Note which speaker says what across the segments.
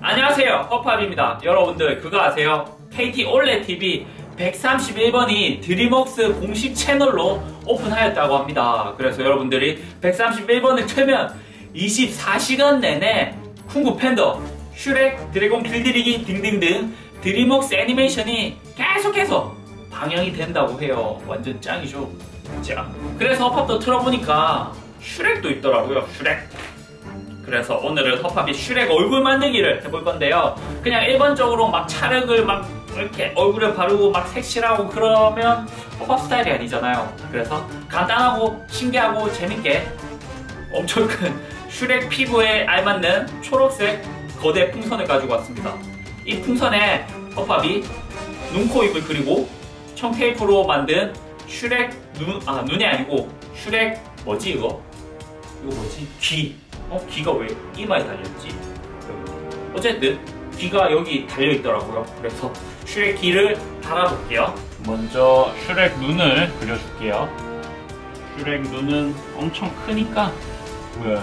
Speaker 1: 안녕하세요, 허팝입니다. 여러분들 그거 아세요? KT 올레 TV 131번이 드림웍스 공식 채널로 오픈하였다고 합니다. 그래서 여러분들이 131번을 틀면 24시간 내내 쿵구 팬더, 슈렉, 드래곤 길들이기 등등등 드림웍스 애니메이션이 계속해서 방영이 된다고 해요. 완전 짱이죠. 자, 그래서 허팝도 틀어보니까 슈렉도 있더라고요. 슈렉. 그래서 오늘은 허팝이 슈렉 얼굴 만들기를 해볼 건데요. 그냥 일반적으로 막 찰흙을 막 이렇게 얼굴에 바르고 막 색칠하고 그러면 허팝 스타일이 아니잖아요. 그래서 간단하고 신기하고 재밌게 엄청 큰 슈렉 피부에 알맞는 초록색 거대 풍선을 가지고 왔습니다. 이 풍선에 허팝이 눈, 코, 입을 그리고 청테이프로 만든 슈렉 눈이 아니고 슈렉 뭐지 이거? 이거 뭐지? 귀. 귀가 왜 이마에 달렸지? 어쨌든 귀가 여기 달려있더라고요. 그래서 슈렉 귀를 달아볼게요. 먼저 슈렉 눈을 그려줄게요. 슈렉 눈은 엄청 크니까 왜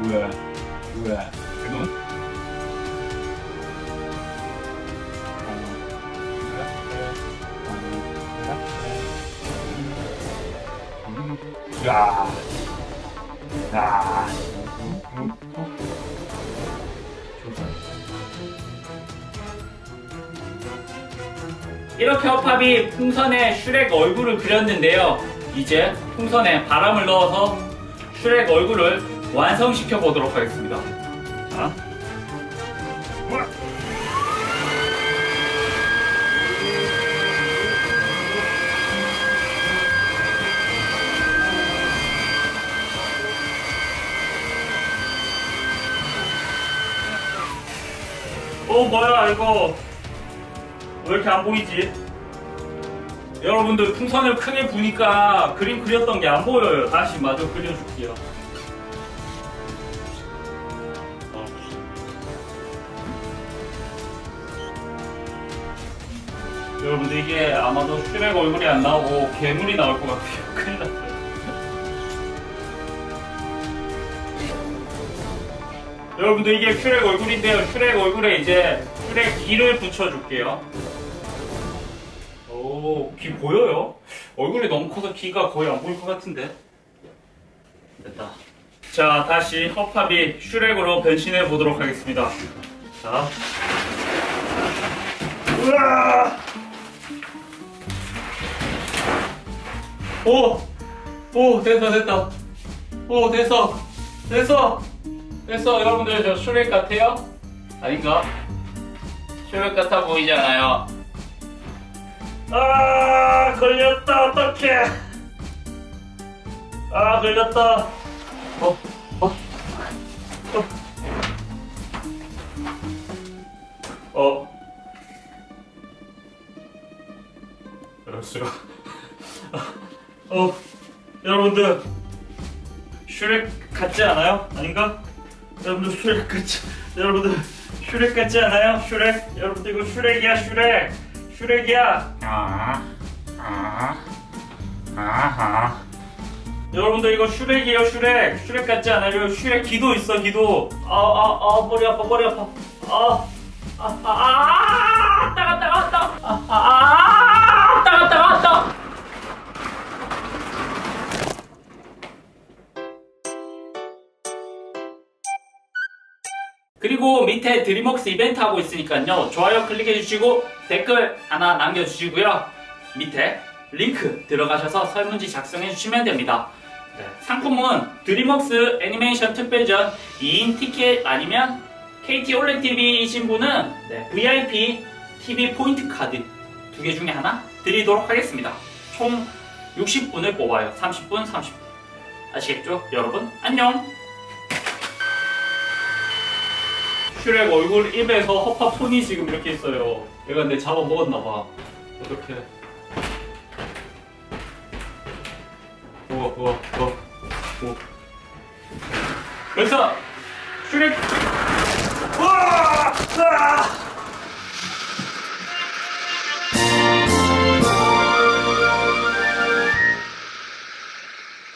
Speaker 1: 눈? 이렇게 허팝이 풍선에 슈렉 얼굴을 그렸는데요. 이제 풍선에 바람을 넣어서 슈렉 얼굴을 완성시켜 보도록 하겠습니다. 자. 뭐야 이거 왜 이렇게 안 보이지? 여러분들 풍선을 크게 부니까 그림 그렸던 게 안 보여요. 다시 마저 그려줄게요. 여러분들 이게 아마도 슈렉 얼굴이 안 나오고 괴물이 나올 것 같아요. 큰일 났어요. 여러분들 이게 슈렉 얼굴인데요. 슈렉 얼굴에 이제 슈렉 귀를 붙여줄게요. 오, 귀 보여요? 얼굴이 너무 커서 귀가 거의 안 보일 것 같은데. 됐다. 자, 다시 허팝이 슈렉으로 변신해 보도록 하겠습니다. 자. 우와! 오, 됐다. 오, 됐어. 여러분들 저 슈렉 같아요? 아닌가? 슈렉 같아 보이잖아요. 걸렸다. 어떡해. 걸렸다. 이럴 수가. 여러분들 슈렉 같지 않아요? 아닌가? 여러분들 슈렉 같지 않아요? 슈렉? 여러분들 이거 슈렉이야. 슈렉이야. 여러분들 이거 슈렉이에요. 슈렉 같지 않아요? 슈렉 귀도 있어. 귀도. 머리 아파. 따가. 그리고 밑에 드림웍스 이벤트 하고 있으니까요. 좋아요 클릭해주시고 댓글 하나 남겨주시고요. 밑에 링크 들어가셔서 설문지 작성해주시면 됩니다. 네, 상품은 드림웍스 애니메이션 특별전 2인 티켓 아니면 KT 올레 TV이신 분은 VIP TV 포인트 카드 2개 중에 하나 드리도록 하겠습니다. 총 60분을 뽑아요. 30분. 아시겠죠? 여러분 안녕! 슈렉 얼굴 입에서 허팝 손이 지금 이렇게 있어요. 얘가 내 잡아먹었나봐. 어떡해. 우와. 그래서 슈렉. 우와!